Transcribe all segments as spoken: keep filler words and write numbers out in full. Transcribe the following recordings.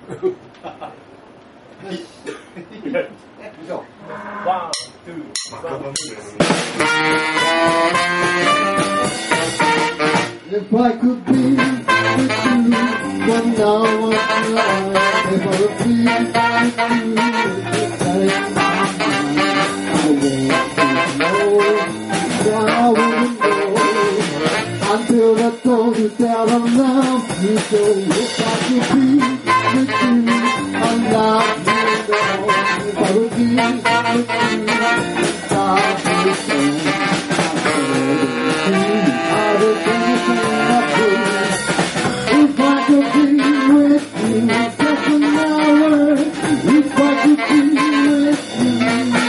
One, two, one, two. If I could be with you, but now I'm alive. If I could be with you, that I won't know, I wouldn't know, until I told you that I love you so. If I could be with you, I love you so. If I could be with you, I love you so. I would if I could be with you, just an hour, if I could be with you.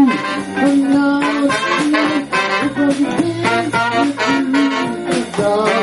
If I could be with you,